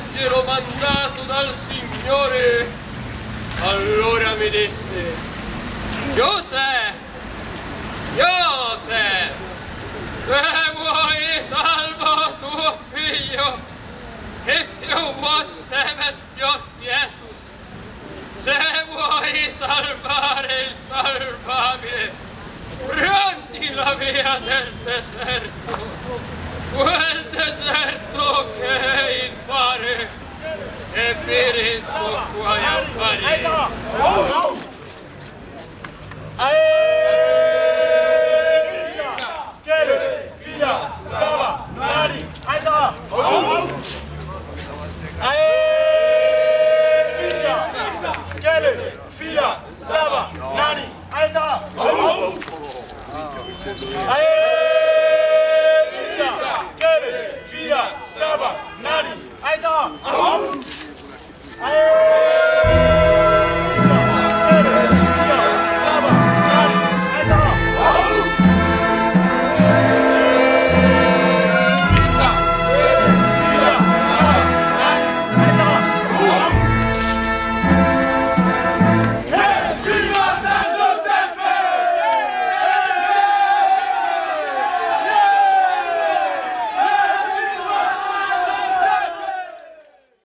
fossero mandato dal Signore, allora mi disse: Giosef, Giosef, se vuoi salva tuo figlio, if you want save your Jesus, se vuoi salvare il salvabile, prendi la via del deserto, quel deserto che è il fare e Pirizzo qua a fare. Aê!